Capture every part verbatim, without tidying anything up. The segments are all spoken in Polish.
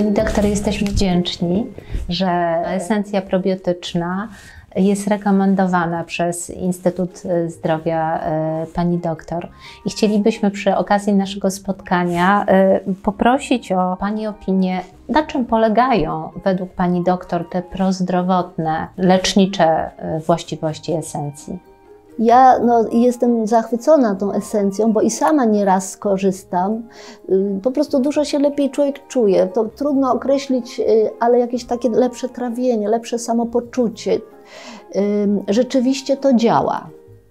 Pani doktor, jesteśmy wdzięczni, że esencja probiotyczna jest rekomendowana przez Instytut Zdrowia pani doktor. I chcielibyśmy przy okazji naszego spotkania poprosić o Pani opinię, na czym polegają według Pani doktor te prozdrowotne, lecznicze właściwości esencji? Ja no, jestem zachwycona tą esencją, bo i sama nieraz skorzystam. Po prostu dużo się lepiej człowiek czuje. To trudno określić, ale jakieś takie lepsze trawienie, lepsze samopoczucie. Rzeczywiście to działa.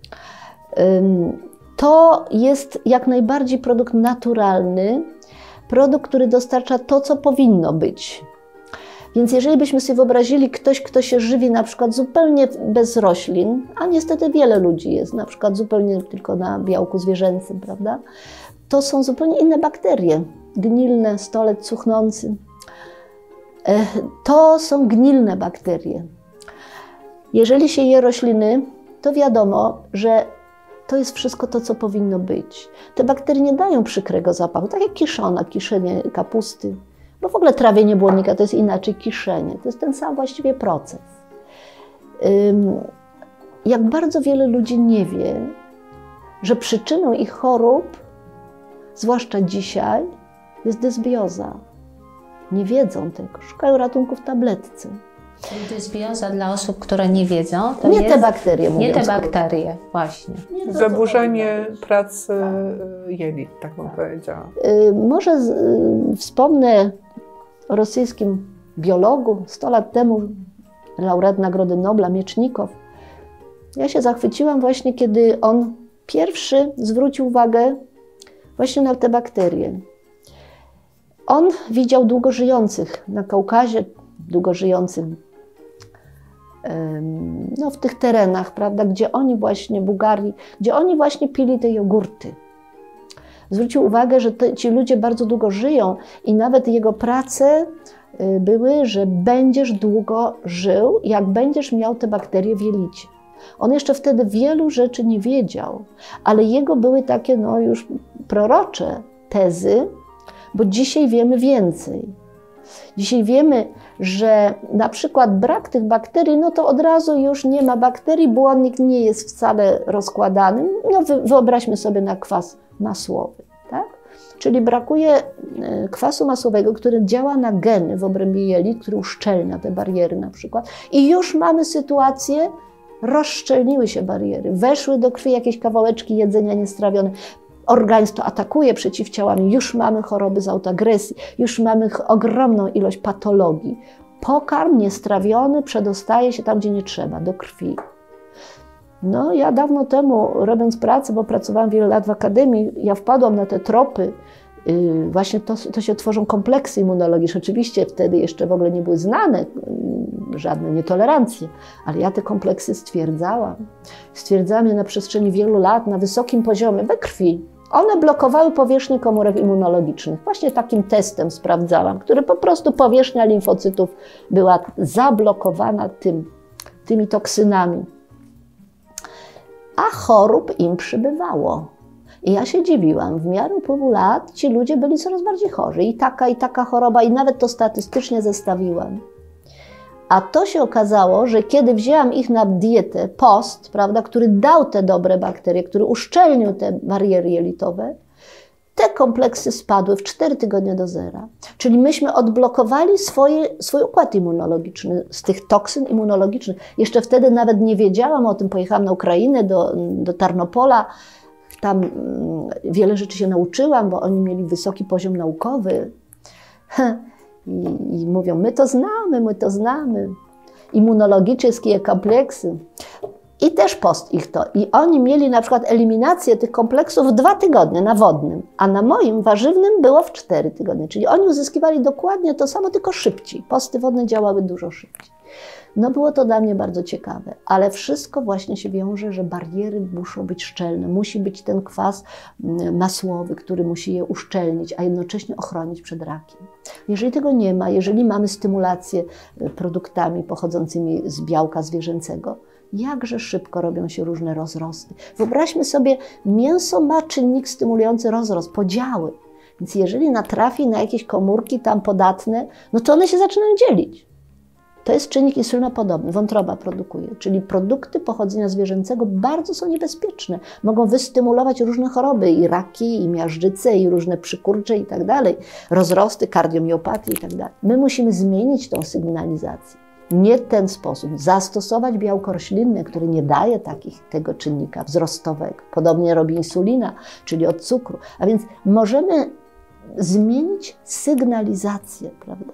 To jest jak najbardziej produkt naturalny, produkt, który dostarcza to, co powinno być. Więc jeżeli byśmy sobie wyobrazili ktoś, kto się żywi na przykład zupełnie bez roślin, a niestety wiele ludzi jest na przykład zupełnie tylko na białku zwierzęcym, prawda? To są zupełnie inne bakterie, gnilne, stolec cuchnący. To są gnilne bakterie. Jeżeli się je rośliny, to wiadomo, że to jest wszystko to, co powinno być. Te bakterie nie dają przykrego zapachu, tak jak kiszona, kiszenie kapusty. Bo w ogóle trawienie błonnika to jest inaczej kiszenie. To jest ten sam właściwie proces. Jak bardzo wiele ludzi nie wie, że przyczyną ich chorób, zwłaszcza dzisiaj, jest dysbioza. Nie wiedzą tego, szukają ratunku w tabletce. Czyli dysbioza dla osób, które nie wiedzą, to nie jest... te bakterie, Nie te bakterie, właśnie. Nie Zaburzenie pracy jelit, tak bym powiedziała. Może wspomnę o rosyjskim biologu, sto lat temu laureat Nagrody Nobla, Miecznikow. Ja się zachwyciłam właśnie, kiedy on pierwszy zwrócił uwagę właśnie na te bakterie. On widział długożyjących na Kaukazie, długożyjących no, w tych terenach, prawda, gdzie oni właśnie, Bułgarii, gdzie oni właśnie pili te jogurty. Zwrócił uwagę, że te, ci ludzie bardzo długo żyją i nawet jego prace były, że będziesz długo żył, jak będziesz miał te bakterie w jelicie. On jeszcze wtedy wielu rzeczy nie wiedział, ale jego były takie no, już prorocze tezy, bo dzisiaj wiemy więcej. Dzisiaj wiemy, że na przykład brak tych bakterii, no to od razu już nie ma bakterii, błonnik nie jest wcale rozkładany. No wyobraźmy sobie na kwas masłowy, tak? Czyli brakuje kwasu masłowego, który działa na geny w obrębie jelit, który uszczelnia te bariery na przykład. I już mamy sytuację, rozszczelniły się bariery, weszły do krwi jakieś kawałeczki jedzenia niestrawione. Organizm to atakuje przeciwciałami, już mamy choroby z autoagresji, już mamy ogromną ilość patologii. Pokarm niestrawiony przedostaje się tam, gdzie nie trzeba, do krwi. No ja dawno temu, robiąc pracę, bo pracowałam wiele lat w akademii, ja wpadłam na te tropy, yy, właśnie to, to się tworzą kompleksy immunologiczne. Oczywiście wtedy jeszcze w ogóle nie były znane yy, żadne nietolerancje, ale ja te kompleksy stwierdzałam. Stwierdzałam je na przestrzeni wielu lat, na wysokim poziomie, we krwi. One blokowały powierzchnię komórek immunologicznych. Właśnie takim testem sprawdzałam, który po prostu powierzchnia limfocytów była zablokowana tym, tymi toksynami. A chorób im przybywało. I ja się dziwiłam, w miarę upływu lat ci ludzie byli coraz bardziej chorzy. I taka, i taka choroba, i nawet to statystycznie zestawiłam. A to się okazało, że kiedy wzięłam ich na dietę, post, prawda, który dał te dobre bakterie, który uszczelnił te bariery jelitowe, te kompleksy spadły w cztery tygodnie do zera. Czyli myśmy odblokowali swoje, swój układ immunologiczny z tych toksyn immunologicznych. Jeszcze wtedy nawet nie wiedziałam o tym, pojechałam na Ukrainę, do, do Tarnopola. Tam wiele rzeczy się nauczyłam, bo oni mieli wysoki poziom naukowy. I, I mówią, my to znamy, my to znamy. Immunologiczne kompleksy. I też post ich to. I oni mieli na przykład eliminację tych kompleksów w dwa tygodnie na wodnym, a na moim warzywnym było w cztery tygodnie. Czyli oni uzyskiwali dokładnie to samo, tylko szybciej. Posty wodne działały dużo szybciej. No było to dla mnie bardzo ciekawe, ale wszystko właśnie się wiąże, że bariery muszą być szczelne. Musi być ten kwas masłowy, który musi je uszczelnić, a jednocześnie ochronić przed rakiem. Jeżeli tego nie ma, jeżeli mamy stymulację produktami pochodzącymi z białka zwierzęcego, jakże szybko robią się różne rozrosty. Wyobraźmy sobie, mięso ma czynnik stymulujący rozrost, podziały. Więc jeżeli natrafi na jakieś komórki tam podatne, no to one się zaczynają dzielić. To jest czynnik insulinopodobny, wątroba produkuje, czyli produkty pochodzenia zwierzęcego bardzo są niebezpieczne. Mogą wystymulować różne choroby, i raki, i miażdżyce, i różne przykurcze i tak dalej, rozrosty, kardiomiopatii i tak dalej. My musimy zmienić tą sygnalizację. Nie w ten sposób, zastosować białko roślinne, które nie daje takich, tego czynnika wzrostowego. Podobnie robi insulina, czyli od cukru. A więc możemy zmienić sygnalizację, prawda?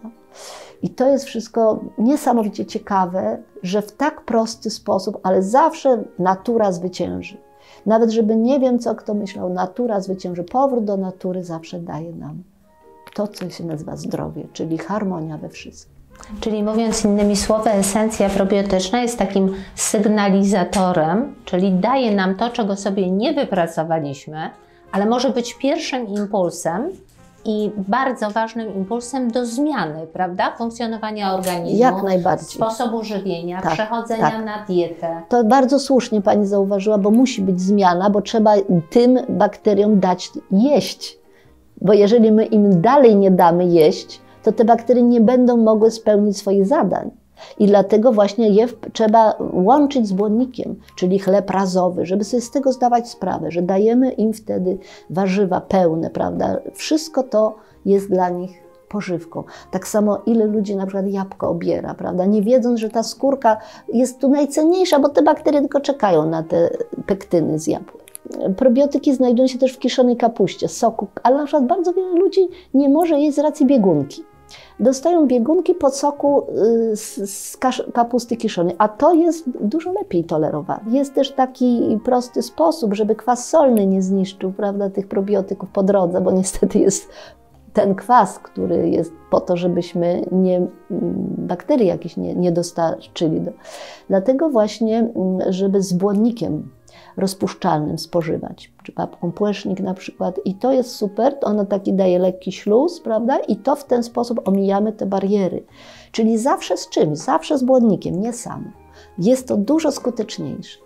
I to jest wszystko niesamowicie ciekawe, że w tak prosty sposób, ale zawsze natura zwycięży. Nawet żeby nie wiem, co kto myślał, natura zwycięży. Powrót do natury zawsze daje nam to, co się nazywa zdrowie, czyli harmonia we wszystkim. Czyli mówiąc innymi słowy, esencja probiotyczna jest takim sygnalizatorem, czyli daje nam to, czego sobie nie wypracowaliśmy, ale może być pierwszym impulsem i bardzo ważnym impulsem do zmiany, prawda? Funkcjonowania organizmu, Jak najbardziej. sposobu żywienia, Tak, przechodzenia tak. na dietę. To bardzo słusznie Pani zauważyła, bo musi być zmiana, bo trzeba tym bakteriom dać jeść. Bo jeżeli my im dalej nie damy jeść, to te bakterie nie będą mogły spełnić swoich zadań. I dlatego właśnie je trzeba łączyć z błonnikiem, czyli chleb razowy, żeby sobie z tego zdawać sprawę, że dajemy im wtedy warzywa pełne, prawda? Wszystko to jest dla nich pożywką. Tak samo ile ludzi na przykład jabłko obiera, prawda? Nie wiedząc, że ta skórka jest tu najcenniejsza, bo te bakterie tylko czekają na te pektyny z jabłek. Probiotyki znajdują się też w kiszonej kapuście, soku, ale na przykład bardzo wiele ludzi nie może jeść z racji biegunki. Dostają biegunki po soku z, z kapusty kiszonej, a to jest dużo lepiej tolerowane. Jest też taki prosty sposób, żeby kwas solny nie zniszczył, prawda, tych probiotyków po drodze, bo niestety jest ten kwas, który jest po to, żebyśmy nie, bakterii jakieś nie, nie dostarczyli. Do. Dlatego właśnie, żeby z błonnikiem rozpuszczalnym spożywać, czy babką płecznik na przykład. I to jest super, ono taki daje lekki śluz, prawda? I to w ten sposób omijamy te bariery. Czyli zawsze z czymś, zawsze z błonnikiem, nie sam. Jest to dużo skuteczniejsze,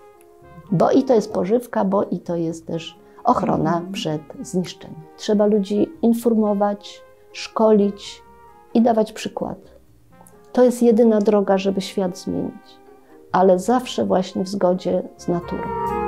bo i to jest pożywka, bo i to jest też ochrona przed zniszczeniem. Trzeba ludzi informować, szkolić i dawać przykład. To jest jedyna droga, żeby świat zmienić, ale zawsze właśnie w zgodzie z naturą.